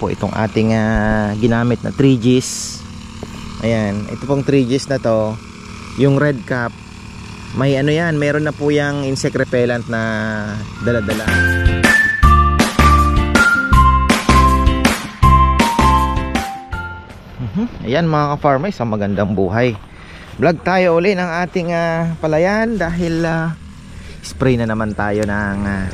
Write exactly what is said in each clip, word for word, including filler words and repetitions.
po itong ating uh, ginamit na three Gs. Ayan, ito pong three Gs na to, yung red cap, may ano yan, meron na po yung insect repellent na dala-dala. Ayan mga ka-farmer, isang magandang buhay. Vlog tayo uli ng ating uh, palayan dahil uh, spray na naman tayo ng uh,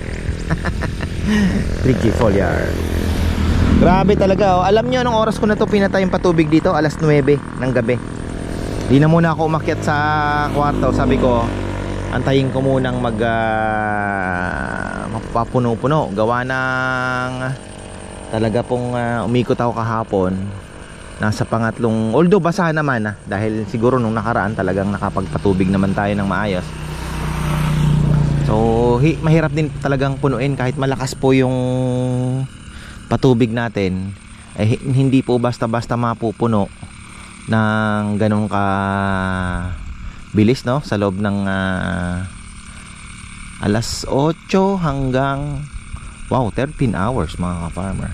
three G foliar. Grabe talaga oh. Alam nyo anong oras ko na to pinatay yung patubig dito? alas nuwebe ng gabi. Di na muna ako umakyat sa kwarto. Sabi ko antayin ko munang mag uh, mapapuno-puno. Gawa ng talaga pong uh, umikot ako kahapon. Nasa pangatlong, although basa naman ah, dahil siguro nung nakaraan talagang nakapagpatubig naman tayo ng maayos. So hi, mahirap din talagang punuin kahit malakas po yung patubig natin, eh, hindi po basta-basta mapupuno ng ganun ka bilis, no? Sa loob ng uh, alas otso hanggang wow, thirteen hours mga ka-farmer.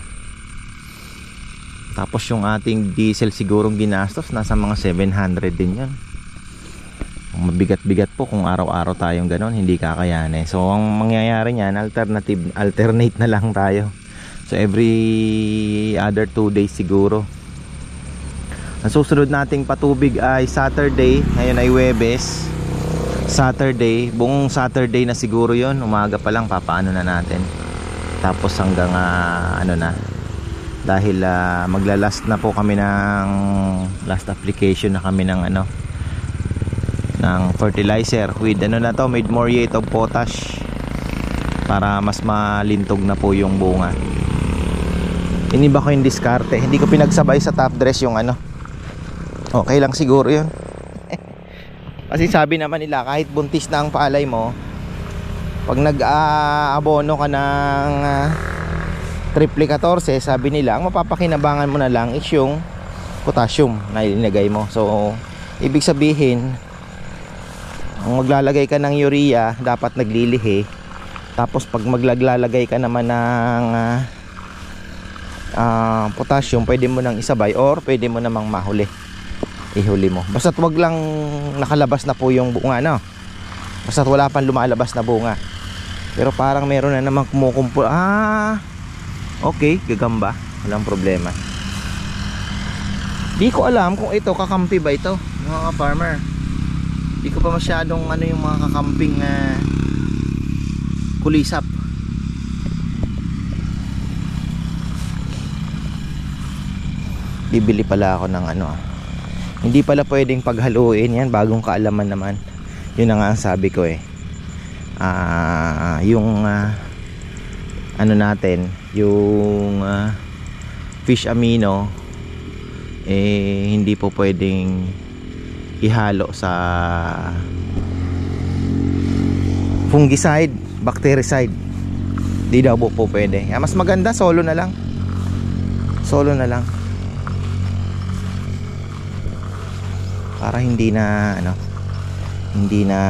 Tapos yung ating diesel sigurong ginastos nasa mga seven hundred din yun. Mabigat-bigat po kung araw-araw tayong ganon, hindi kakayanin. So ang mangyayari niyan, alternative alternate na lang tayo. So every other two days siguro. Ang susunod nating patubig ay Saturday. Ngayon ay Huwebes. Saturday, buong Saturday na siguro yon. Umaga pa lang papaano na natin. Tapos hanggang uh, ano na, dahil uh, maglalast na po kami ng last application na kami ng ano, ng fertilizer with ano na to, with muriate of potash para mas malintog na po yung bunga. Iniba ko yung diskarte, hindi ko pinagsabay sa top dress yung ano. Okay lang siguro yun. Kasi sabi naman nila kahit buntis na ang palay mo, pag nag-aabono ka ng uh, triple fourteen, sabi nila ang mapapakinabangan mo na lang is yung potassium na ilinagay mo. So ibig sabihin kung maglalagay ka ng urea dapat naglilihi. Tapos pag maglalagay ka naman ng uh, uh, potassium, pwede mo nang isabay or pwede mo namang mahuli, ihuli mo. Basta't wag lang nakalabas na po yung bunga, no? Basta't wala pang lumalabas na bunga. Pero parang meron na namang kumukumpul. Ah, okay, gagamba, walang problema. Di ko alam kung ito kakampi ba ito, mga farmer. Di ko pa masyadong ano yung mga kakamping uh, kulisap. Bibili pala ako ng ano. Hindi pala pwedeng paghaluin yan, bagong kaalaman naman. Yun na nga ang sabi ko eh. Ah, uh, yung uh, ano natin, yung uh, fish amino eh hindi po pwedeng ihalo sa fungicide, bactericide. Di daw po pwede. Ah, mas maganda solo na lang. Solo na lang. Para hindi na ano, hindi na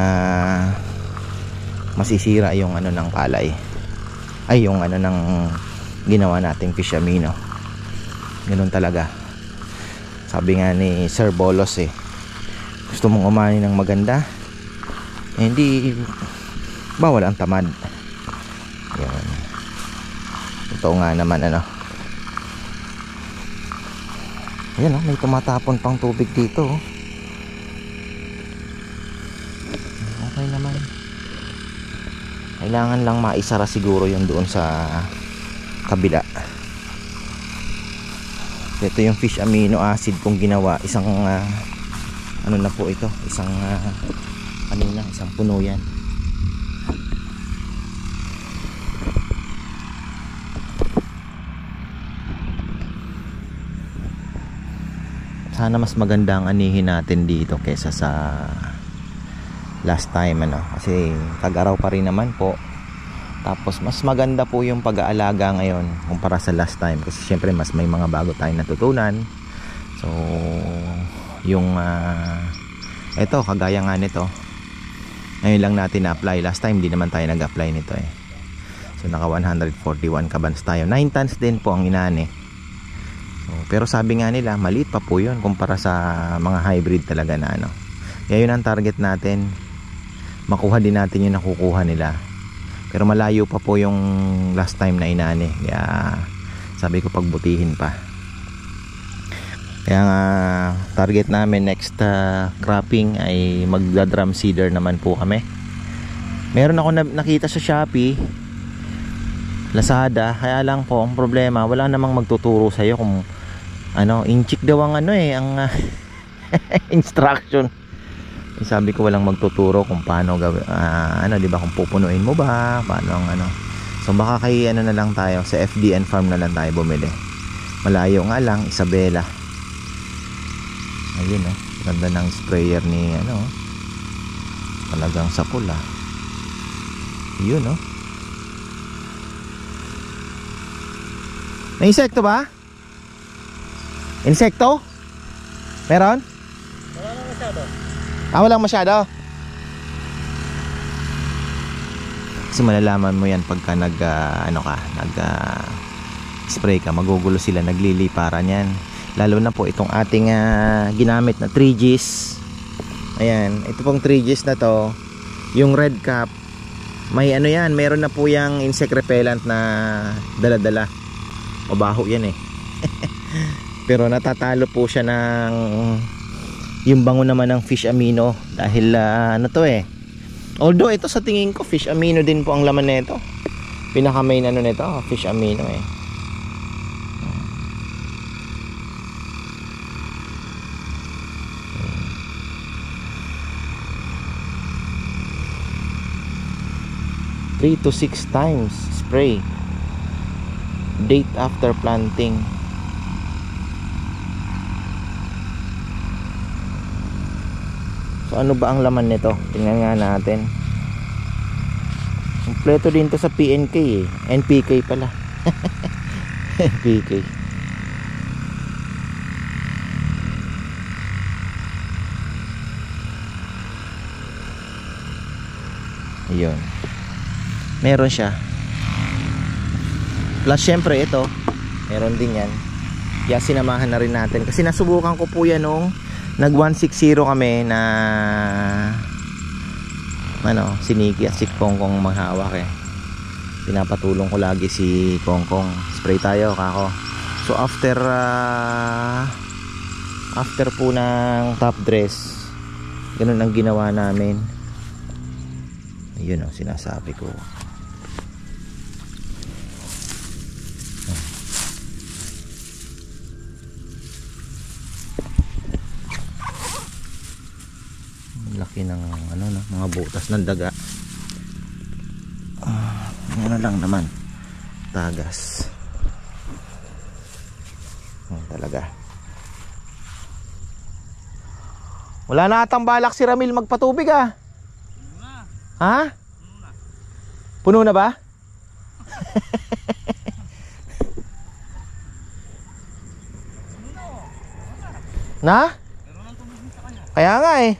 masisira yung ano ng palay. Ay yung ano ng ginawa nating fish amino. Ganoon talaga. Sabi nga ni Sir Bolos eh, gusto mong umani ng maganda, eh, hindi bawal ang tamad. Yan. Ito nga naman ano. Ayan oh, may tumatapon pang tubig dito oh. Okay naman. Kailangan lang maisara siguro yung doon sa kabila. Ito yung fish amino acid kong ginawa. Isang uh, ano na po ito, isang uh, kanina, isang puno yan. Sana mas maganda ang anihin natin dito kaysa sa last time ano, kasi tag-araw pa rin naman po. Tapos mas maganda po yung pag-aalaga ngayon kumpara sa last time kasi syempre mas may mga bago tayong natutunan. So yung uh, eto kagaya nga nito, ngayon lang natin na-apply. Last time di naman tayo nag-apply nito eh. So naka one forty-one kabans tayo. nine tons din po ang inani. So, pero sabi nga nila, maliit pa po yun kumpara sa mga hybrid talaga na ano. Kaya yun ang target natin. Makuha din natin yung nakukuha nila. Pero malayo pa po yung last time na inani. Kaya sabi ko pagbutihin pa. Kaya nga target namin next uh, cropping ay magda-drum seeder naman po kami. Meron ako na nakita sa Shopee, Lazada, kaya lang po ang problema, wala namang magtuturo sa iyo kung ano, inchik daw ang ano eh, ang uh, instruction. Sabi ko walang magtuturo kung paano gawin, uh, ano, 'di ba, kung pupunuin mo ba, paano ang ano. So baka kay ano na lang tayo, sa F D N Farm na lang tayo bumili. Malayo nga lang, Isabela. Ayun oh, ganda ng sprayer ni ano, talagang sa pula. Yun oh. May insekto ba? Insekto? Meron? Wala na masyado. Ah, walang masyado. Kasi malalaman mo yan pagka nag uh, ano ka, nag uh, spray ka, magugulo sila, nagliliparan yan. Lalo na po itong ating uh, ginamit na three Gs. Ayan, ito pong three Gs na to, yung red cap, may ano yan, meron na po yung insect repellent na dala-dala. Mabaho yan eh. Pero natatalo po siya ng yung bango naman ng fish amino. Dahil uh, ano to eh, although ito sa tingin ko fish amino din po ang laman nito. Pinaka main ano nito, fish amino eh. three to six times spray. Date after planting. So ano ba ang laman nito? Tingnan nga natin. Kompleto din to sa P N K eh. N P K pala. N P K. Ayun. Meron siya. Plus syempre ito, meron din yan. Kaya sinamahan na rin natin. Kasi nasubukan ko po yan nung nag one sixty kami na ano, si Nikki at si Kongkong manghawak eh. Pinapatulong ko lagi si Kongkong. Spray tayo kako. So after uh, after po ng top dress, ganun ang ginawa namin. Ayun o, sinasabi ko. Laki ng ano na, mga butas ng daga. Ah, ano lang naman, tagas. Oh, talaga. Wala na atang balak si Ramil magpatubig ah. Puno na. Ha? Puno na. Puno na ba? Na? Kaya nga eh.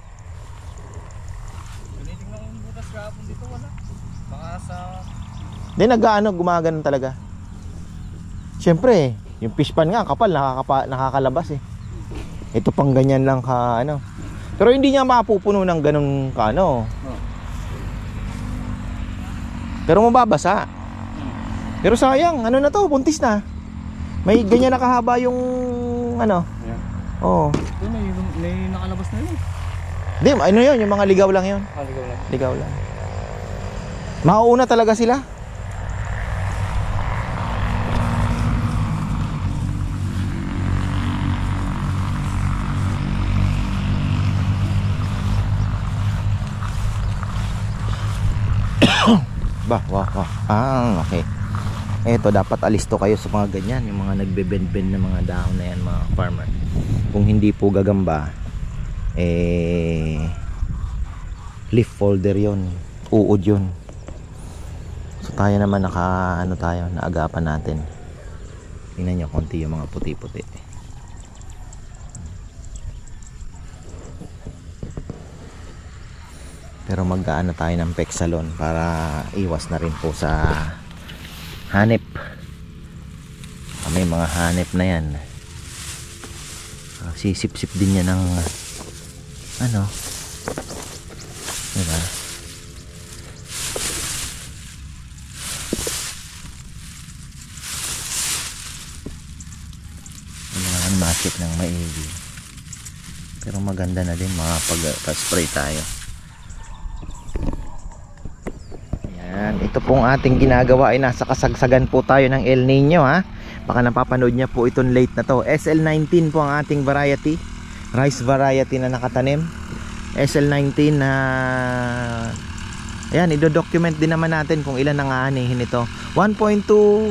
Hindi, nag-ano, gumagano talaga. Siyempre, yung fish pan nga, kapal, nakakapa, nakakalabas eh. Ito pang ganyan lang ka, ano. Pero hindi niya mapupuno ng ganun ka, ano. Pero mababasa. Pero sayang, ano na to, buntis na. May ganyan nakahaba yung, ano. Oo. May, may nakalabas na yun. Hindi, ano yun, yung mga ligaw lang yun. Ah, ligaw lang. Ligaw lang. Mauuna talaga sila. Bah, wah, wah. Ah, okay. Eto, dapat alisto kayo sa mga ganyan, yung mga nagbe-bend-bend na mga dahon na yan, mga farmer. Kung hindi po gagamba, eh, leaf folder yon, uod yun. So tayo naman naka, ano tayo, naagapan natin. Tingnan nyo, konti yung mga puti-puti. Pero mag-aano tayo ng Pexalon para iwas na rin po sa hanip. Kami yung mga hanep na yan. Uh, sisip-sip din yan ng uh, ano, diba? Kailangan masip ng maigi. Pero maganda na din mga pag-spray tayo. Yan, ito pong ating ginagawa ay nasa kasagsagan po tayo ng El Nino ha. Baka napapanood niya po itong late na to. S L nineteen po ang ating variety, rice variety na nakatanim. S L nineteen na uh, ayan, ido-document din naman natin kung ilan ang aanihin ito. one point two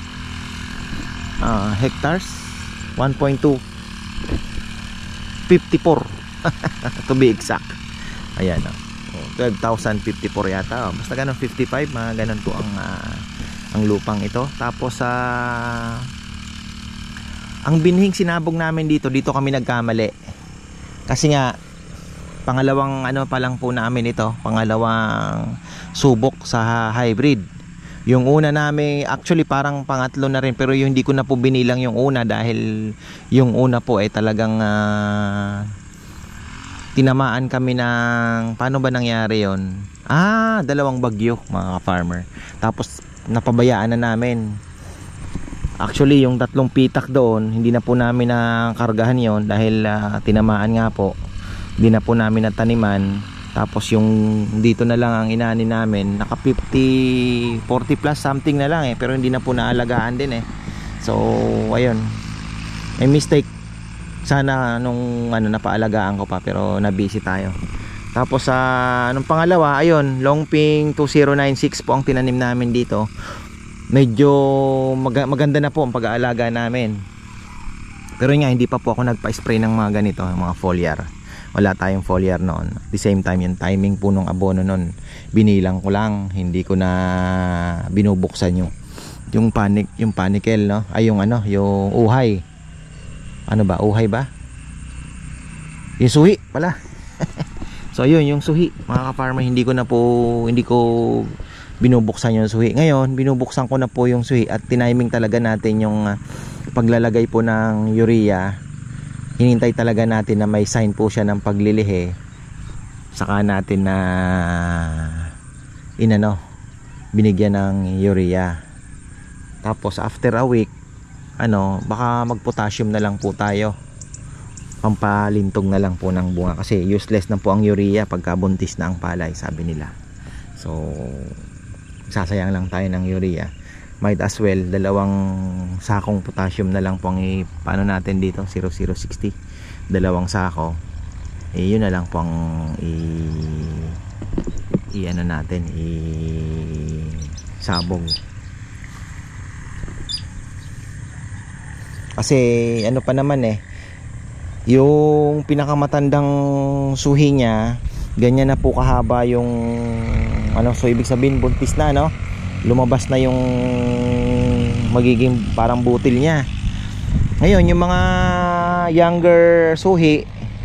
uh, hectares, one point two fifty-four to be exact. Ayan o, oh, twelve thousand fifty-four yata, oh. Basta ganun, fifty-five, mga ganun po ang uh, ang lupang ito. Tapos sa uh, ang binhing sinabog namin dito, dito kami nagkamali. Kasi nga pangalawang ano pa lang po namin ito, pangalawang subok sa hybrid. Yung una namin, actually parang pangatlo na rin, pero yung hindi ko na po binilang yung una dahil yung una po ay talagang uh, tinamaan kami ng, paano ba nangyari yon? Ah, dalawang bagyo mga farmer. Tapos napabayaan na namin. Actually yung tatlong pitak doon, hindi na po namin nakargahan yon dahil uh, tinamaan nga po. Hindi na po namin nataniman. Tapos yung dito na lang ang inani namin, naka fifty, forty plus something na lang eh, pero hindi na po naalagaan din eh. So ayun, may mistake sana nung ano, napaalagaan ko pa, pero nabisi tayo. Tapos sa uh, nung pangalawa, ayun, Longping two zero nine six po ang tinanim namin dito. Medyo mag maganda na po ang pag-aalaga namin, pero nga hindi pa po ako nagpa-spray ng mga ganito, mga foliar. Wala tayong foliar noon. At the same time, yung timing po ng abono noon, binilang ko lang, hindi ko na binubuksan yung yung panic, yung panicle, no? Ay yung ano, yung uhay. Ano ba? Uhay ba? Yung suhi pala. So ayun, yung suhi, mga ka-farmer, hindi ko na po hindi ko binubuksan yung suhi. Ngayon, binubuksan ko na po yung suhi at tiniming talaga natin yung uh, paglalagay po ng urea. Hinintay talaga natin na may sign po siya ng paglilihi, saka natin na inano, binigyan ng urea. Tapos after a week, ano, baka mag potassium na lang po tayo, pampalintog na lang po ng bunga, kasi useless na po ang urea pagka buntis na ang palay, sabi nila. So sasayang lang tayo ng urea. Might as well dalawang sakong potassium na lang po ang paano natin dito, zero zero sixty, dalawang sako, eh yun na lang po ang i, i ano natin, i sabog. Kasi ano pa naman eh, yung pinakamatandang suhi niya, ganyan na po kahaba yung ano, so ibig sabihin buntis na, no? Lumabas na yung magiging parang butil niya. Ngayon yung mga younger suhi,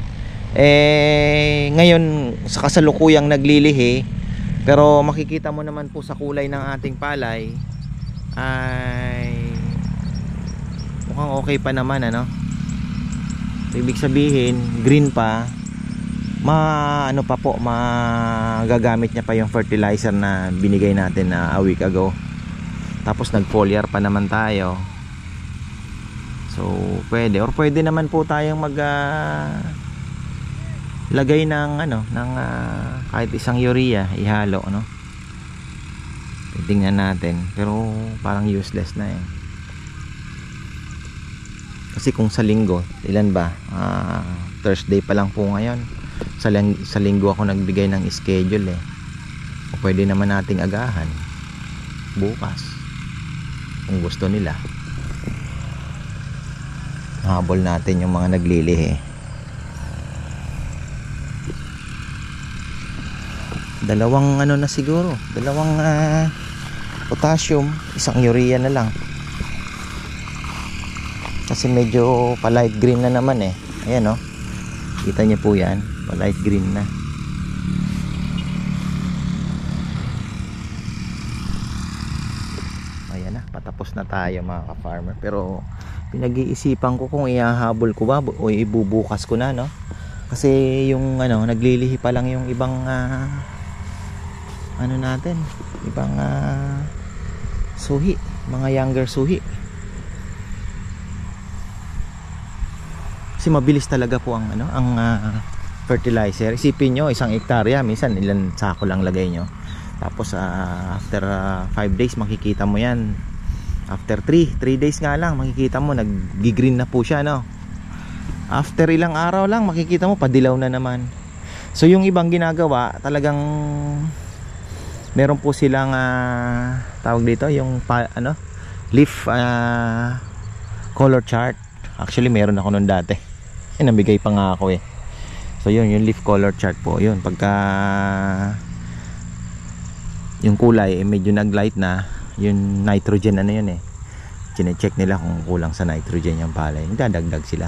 eh ngayon sa kasalukuyang naglilihi, pero makikita mo naman po sa kulay ng ating palay ay mukhang okay pa naman, ano? Ibig sabihin green pa, ma ano pa po, magagamit niya pa yung fertilizer na binigay natin na a week ago. Tapos nag foliar pa naman tayo, so pwede, or pwede naman po tayong mag uh, lagay ng ano, ng uh, kahit isang urea, ihalo, no? Tingnan natin, pero parang useless na eh. Kasi kung sa linggo, ilan ba, uh, Thursday pa lang po ngayon, sa, ling sa linggo ako nagbigay ng schedule eh. O pwede naman nating agahan bukas kung gusto nila. Habol natin yung mga naglilihi. Dalawang ano na siguro, dalawang uh, potassium, isang urea na lang, kasi medyo pa light green na naman eh. Ayan, oh, kita niyo po yan, pa light green na. Ayan na, patapos tapos na tayo mga ka-farmer. Pero pinag-iisipan ko kung ihahabol ko ba o ibubukas ko na, no? Kasi yung ano, naglilihi pa lang yung ibang uh, ano natin, ibang uh, suhi, mga younger suhi. Kasi mabilis talaga po ang ano, ang uh, fertilizer. Isipin nyo, isang hektarya, minsan ilan sako lang lagay nyo. Tapos uh, after five uh, days makikita mo yan. After three days nga lang makikita mo nag-green na po siya, no? After ilang araw lang makikita mo padilaw na naman. So yung ibang ginagawa, talagang meron po silang uh, tawag dito, yung pa, ano, leaf uh, color chart. Actually meron ako noon dati. Eh, nabigay pa nga ako eh. So yun, yung leaf color chart po. Yun, pagka yung kulay eh, medyo nag-light na, yung nitrogen ano yun eh. Chine-check nila kung kulang sa nitrogen yung palay. Nagdadagdag sila.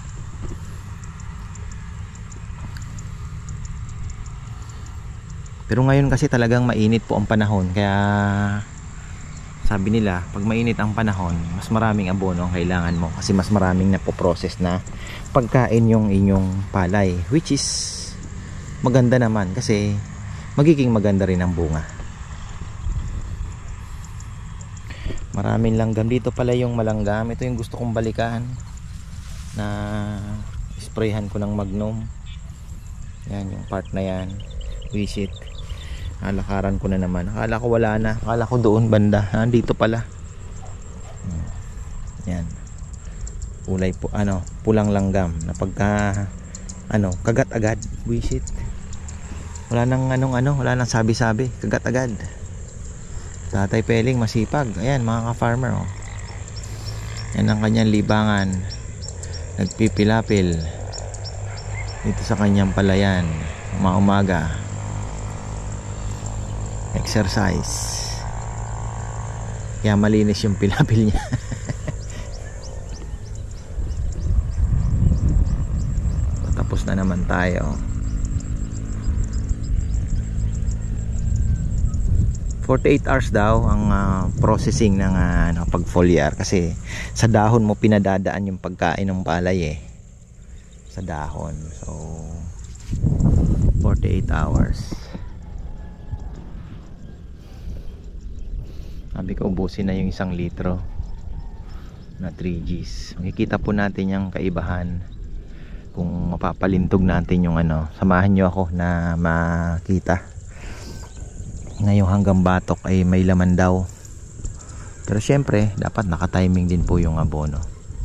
Pero ngayon kasi talagang mainit po ang panahon, kaya sabi nila pag mainit ang panahon mas maraming abono ang kailangan mo kasi mas maraming napoprocess na pagkain yung inyong palay, which is maganda naman kasi magiging maganda rin ang bunga. Maraming langgam dito pala, yung malanggam ito yung gusto kong balikan na sprayhan ko ng Magnum. Yan yung part na yan, visit. Nalakaran ko na naman. Akala ko wala na. Akala ko doon banda. Nandito pala. Yan. Kulay po, ano, pulang langgam. Na pagka, ano, kagat agad. Visit. Wala nang anong ano. Wala nang sabi-sabi. Kagat agad. Tatay Peling masipag. Ayan mga ka-farmer. Oh. Yan ang kanyang libangan. Nagpipilapil. Dito sa kanyang palayan. Umaga. Exercise. Kaya malinis yung pilapil niya. Tapos na naman tayo. forty-eight hours daw ang uh, processing ng uh, ano, pag-foliar kasi sa dahon mo pinadadaan yung pagkain ng palay eh. Sa dahon. So forty-eight hours. Sabi ko ubusin na yung isang litro na three Gs. Makikita po natin yung kaibahan kung mapapalintog natin yung ano. Samahan nyo ako na makita. Ngayong hanggang batok ay may laman daw. Pero syempre dapat naka-timing din po yung abono.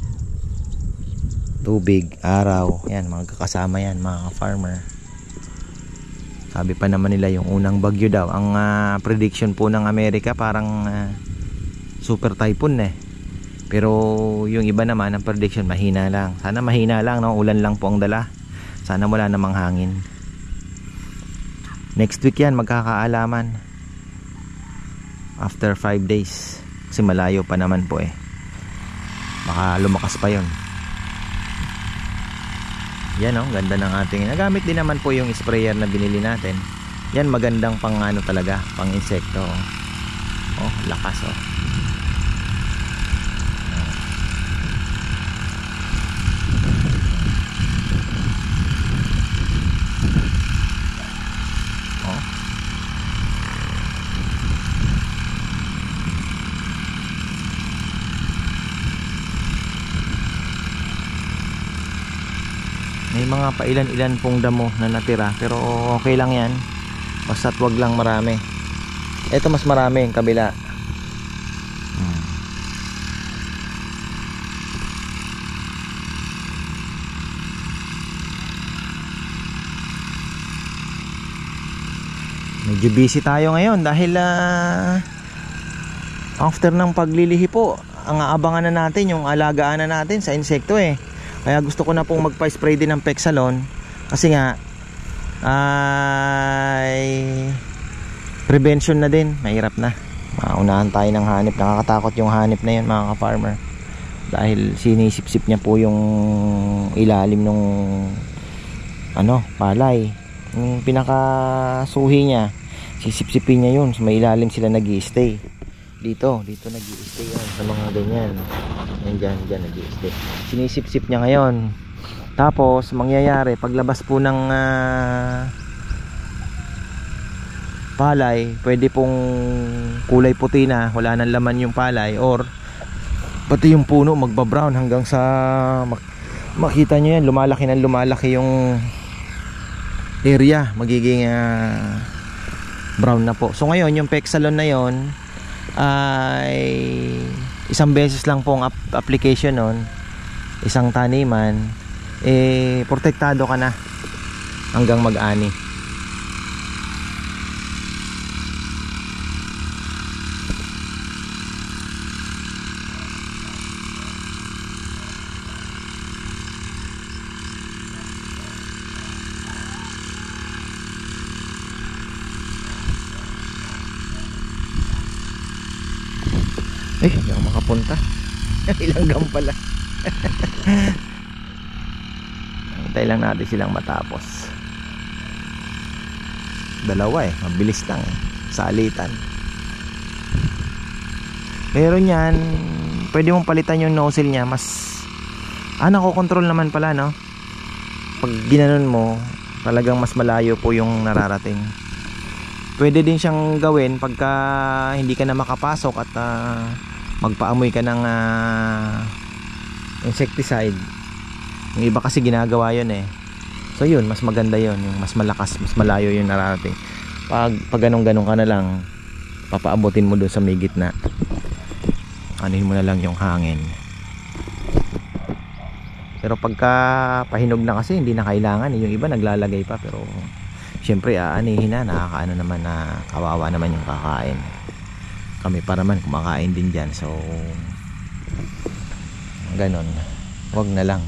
Tubig, araw, yan magkakasama yan mga farmer. Sabi pa naman nila yung unang bagyo daw. Ang uh, prediction po ng Amerika parang uh, super typhoon eh. Pero yung iba naman ang prediction mahina lang. Sana mahina lang, no? Ulan lang po ang dala. Sana wala namang hangin. Next week yan magkakaalaman. After five days. Kasi malayo pa naman po eh. Baka lumakas pa yun. Yan o, oh, ganda ng ating. Nagamit din naman po yung sprayer na binili natin. Yan magandang pang ano talaga, pang insekto. Oh, oh lakas oh. Oh. May mga pailan-ilan pong damo na natira, pero okay lang yan. Basta't wag lang marami. Ito mas marami yung kabila. Hmm. Medyo busy tayo ngayon dahil uh, after ng paglilihi po, ang aabangan na natin yung alagaan na natin sa insekto eh. Kaya gusto ko na pong magpa-spray din ng Pexalon kasi nga ay prevention na din. Mahirap na. Maunahan tayo ng hanip. Nakakatakot yung hanip na yun mga ka-farmer. Dahil sinisip-sip niya po yung ilalim ng ano, palay. Yung pinakasuhi niya, sisip-sipin niya yun. So, may ilalim sila nag-i-stay. Dito, dito nag-i-stay yan sa mga ganyan. Yan dyan, dyan nag-i-stay. Sinisip-sip niya ngayon. Tapos, mangyayari, paglabas po ng uh, palay, pwede pong kulay puti na, wala nang laman yung palay, or pati yung puno magba-brown hanggang sa mak makita nyo yan, lumalaki ng lumalaki yung area, magiging uh, brown na po. So ngayon, yung Pexalon na yon ay isang beses lang pong ap application nun, isang taniman, eh protektado ka na hanggang mag-ani. Eh, hindi ako makapunta. Ilang gam pala. Hintay lang natin silang matapos. Dalawa eh, mabilis lang eh. Salitan. Pero yan, pwede mong palitan yung nozzle niya. Mas, ah, nakokontrol naman pala, no? Pag ginanon mo, talagang mas malayo po yung nararating. Pwede din siyang gawin pagka hindi ka na makapasok at uh, magpaamoy ka ng uh, insecticide. Yung iba kasi ginagawa yun eh. So yun, mas maganda yun, yung mas malakas, mas malayo yung nararating. Pag, pag ganun-ganun ka na lang, papaabutin mo doon sa may gitna, anuhin mo na lang yung hangin. Pero pagka pahinog na kasi, hindi na kailangan eh. Yung iba naglalagay pa, pero syempre aanihin na, nakakaano naman, na kawawa naman yung kakain. Kami pa naman kumakain din dyan. So ganon, wag na lang.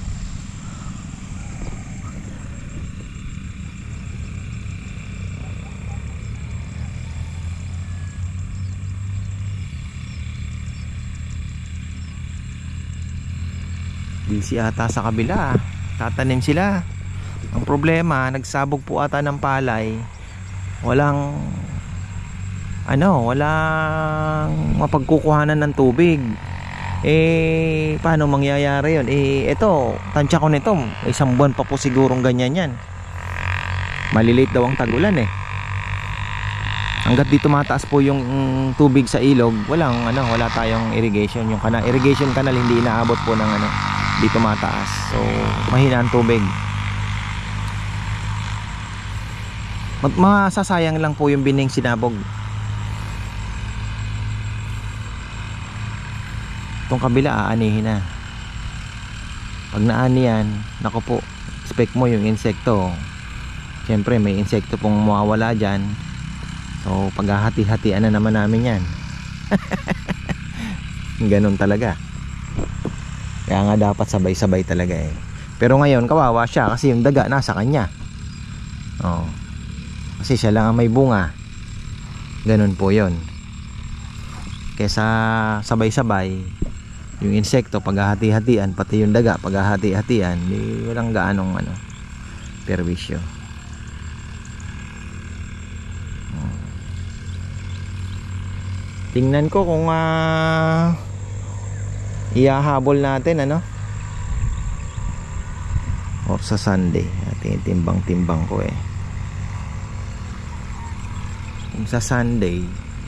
Busy ata sa kabila, tatanim sila. Ang problema, nagsabog po ata ng palay. Walang ano, walang mapagkukuhanan ng tubig. Eh, paano mangyayari yun? Eh, eto, tansya ko nito, isang buwan pa po sigurong ganyan yan. Malilate daw ang tagulan eh. Hanggat dito mataas po yung tubig sa ilog, walang ano, wala tayong irrigation. Yung kana, irrigation canal hindi inaabot po ng ano, dito mataas. So, mahina ang tubig. Masasayang lang po yung bining sinabog. Itong kabila aanihin na. Pag naani yan, naku po, expect mo yung insekto. Siyempre may insekto pong mawawala dyan. So paghahati-hatian na naman namin yan. Ganun talaga. Kaya nga dapat sabay-sabay talaga eh. Pero ngayon kawawa siya kasi yung daga nasa kanya. Oh. Kasi siya lang ang may bunga. Ganun po yon. Kesa sabay-sabay, yung insekto paghahati-hatian, pati yung daga paghahati-hatian, di walang gaanong ano, perwisyo. Hmm. Tingnan ko kung uh, ihahabol natin ano, or sa Sunday. Timbang-timbang ko eh. Kung sa Sunday,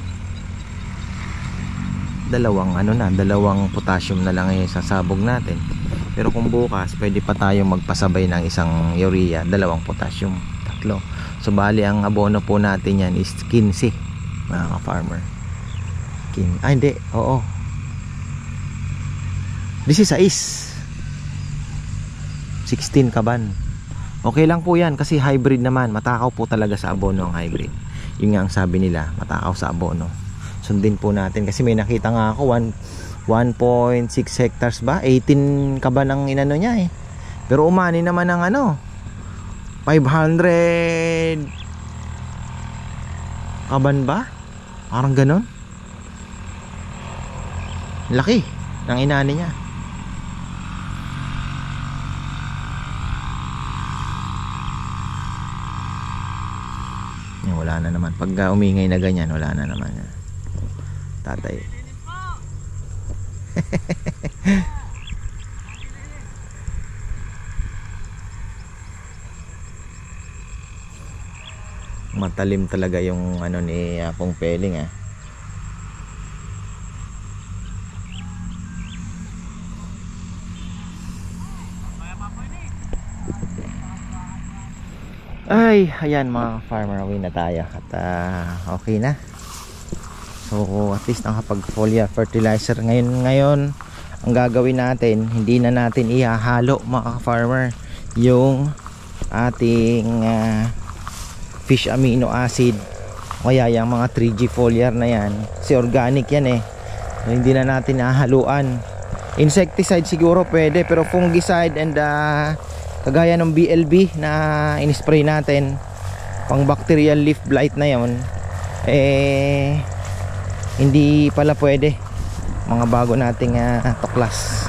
dalawang ano na, dalawang potassium na lang yung sasabog natin. Pero kung bukas, pwede pa tayong magpasabay ng isang urea, dalawang potassium, tatlo. So bali ang abono po natin yan is quince, mga ka-farmer. Kin ah hindi, oo, sixteen, sixteen kaban. Okay lang po yan kasi hybrid naman. Matakaw po talaga sa abono ang hybrid. Yun nga ang sabi nila, matakaw sa abono. Sundin po natin kasi may nakita nga ako one point six hectares ba, eighteen kaban ang inano niya eh. Pero umani naman ng ano, five hundred kaban ba, parang ganon. Laki ng inani niya. Yan, wala na naman pag umingay na ganyan, wala na naman yan. tatay. Matalim talaga yung ano ni Apong Peling ah. Ay, ayan mga farmer, away na tayo at uh, okay na. So at least nakapag foliar fertilizer ngayon. Ngayon ang gagawin natin, hindi na natin ihahalo mga farmer yung ating uh, fish amino acid o kaya yung mga three G foliar na yan, kasi organic yan eh. So, hindi na natin hahaluan. Insecticide siguro pwede, pero fungicide and uh, kagaya ng B L B na in-spray natin, pang bacterial leaf blight na yon, eh hindi pala pwede. Mga bago nating uh, tuklas.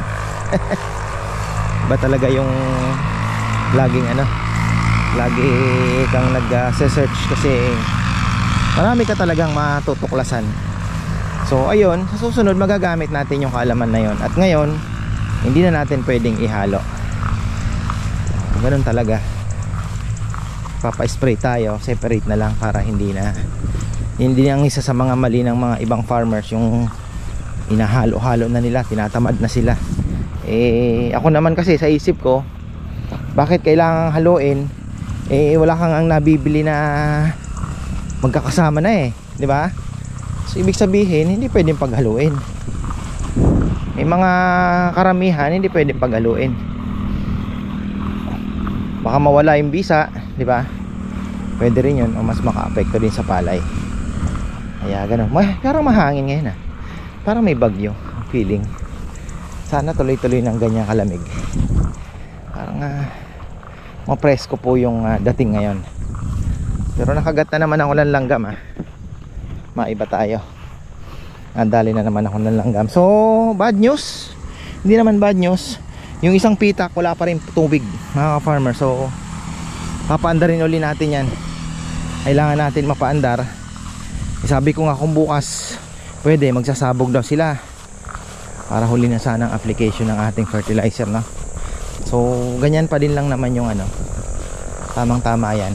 Ba talaga yung laging ano, lagi kang nag-search kasi marami ka talagang matutuklasan. So ayun, sa susunod magagamit natin yung kaalaman na yon. At ngayon hindi na natin pwedeng ihalo. Ganun talaga. Papa-spray tayo, separate na lang para hindi na hindi ang isa sa mga mali ng mga ibang farmers yung inahalo-halo na nila, tinatamad na sila. Eh ako naman kasi sa isip ko, bakit kailangang haluin? Eh wala kang ang nabibili na magkakasama na eh, di ba? So ibig sabihin hindi pwedeng paghaluin. May mga karamihan hindi pwedeng paghaluin. Baka mawala yung bisa, di ba? Pwede rin yun, o mas maka-apekto din sa palay. Kaya ganun. May, parang mahangin ngayon ah. Parang may bagyo feeling. Sana tuloy-tuloy ng ganyan kalamig. Parang uh, mapresko po yung uh, dating ngayon. Pero nakagat na naman ako ng langgam ah. Maiba tayo. Nadali na naman ako ng langgam. So bad news. Hindi naman bad news. Yung isang pitak wala pa rin tubig mga farmer. So papaandarin ulit natin yan. Kailangan natin mapaandar. Sabi ko nga kung bukas pwede, magsasabog daw sila para huli na sana ang application ng ating fertilizer, no? So ganyan pa din lang naman yung ano, tamang tama yan.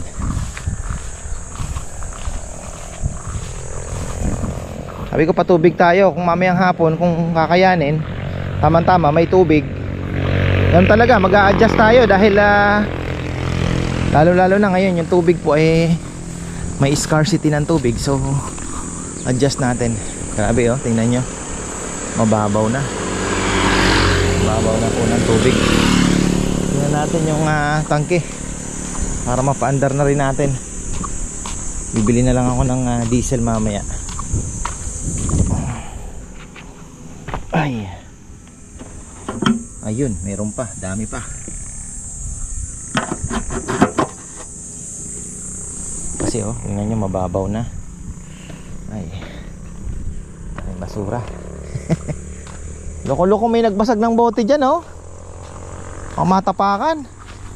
Sabi ko patubig tayo kung mamayang hapon, kung kakayanin, tamang tama may tubig. Ganun talaga, mag-a-adjust tayo dahil uh, lalo lalo na ngayon yung tubig po eh may scarcity ng tubig. So adjust natin. Grabe oh, tingnan nyo, mababaw na. Mababaw na po ng tubig. Tingnan natin yung uh, tangke para mapaandar na rin natin. Bibili na lang ako ng uh, diesel mamaya. Ay, ayun, meron pa, dami pa. Kasi oh, tingnan nyo, mababaw na. Ay, may basura. Loko-loko, may nagbasag ng bote dyan oh. Ang matapakan.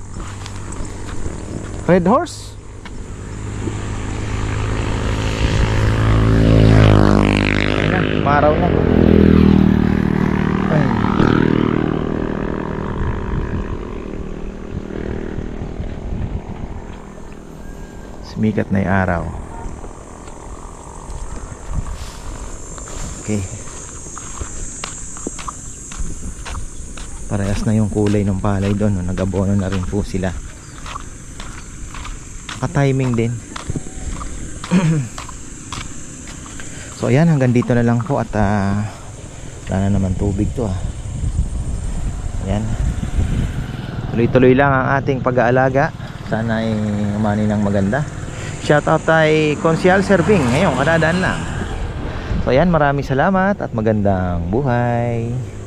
Red horse. Ayun na, umaraw na. Ay. Sumikat na yung araw. Okay. Parehas na yung kulay ng palay doon, no? Nag-abono na rin po sila. Ka-timing din. So ayan, hanggang dito na lang po. At uh, wala na naman tubig to ah. Ayan. Tuloy-tuloy lang ang ating pag-aalaga. Sana ay umani ng maganda. Shoutout kay Konsyal Serving. Ngayon, kadadaan lang. So ayan, maraming salamat at magandang buhay.